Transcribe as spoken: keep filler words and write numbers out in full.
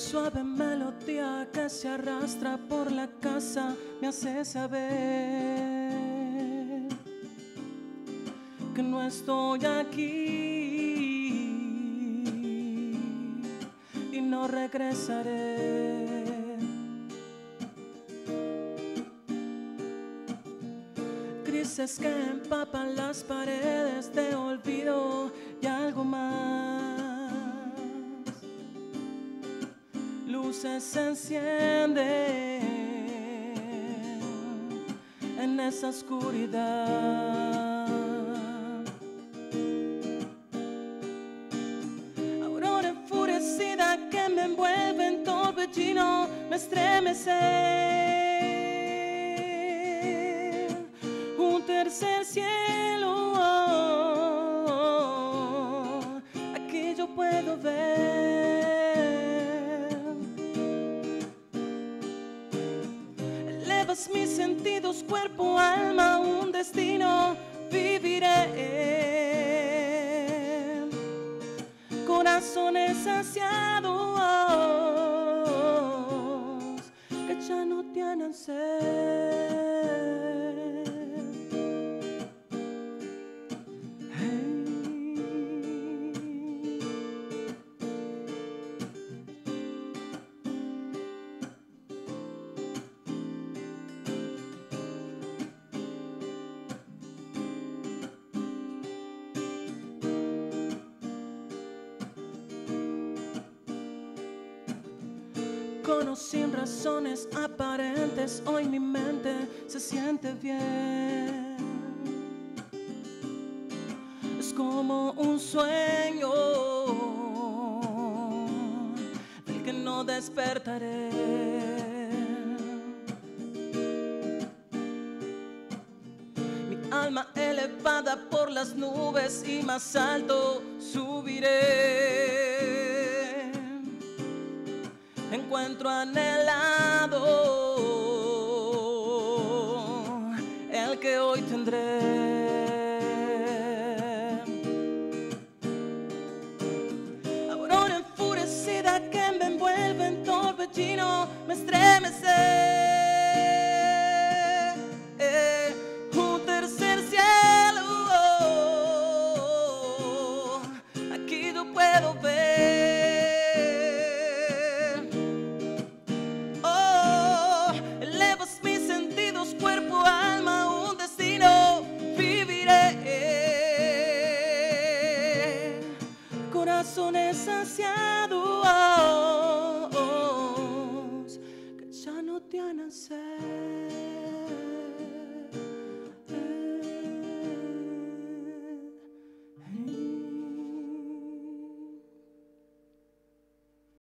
suave melodía que se arrastra por la casa me hace saber que no estoy aquí y no regresaré. Grises que empapan las paredes de olvido y algo más. Luces se encienden en esa oscuridad. Aurora enfurecida que me envuelve en torbellino me estremece. Un tercer cielo, oh, aquí yo puedo ver. Elevas mis sentidos, cuerpo, alma, un destino viviré. Corazones saciados que ya no tienen sed. Con o sin razones aparentes, hoy mi mente se siente bien. Es como un sueño del que no despertaré. Mi alma elevada por las nubes y más alto subiré. Encuentro anhelado el que hoy tendré. Aurora enfurecida que me envuelve en torbellino me estremece. Un tercer cielo, oh, aquí yo puedo ver. Corazones saciados que ya no tienen sed.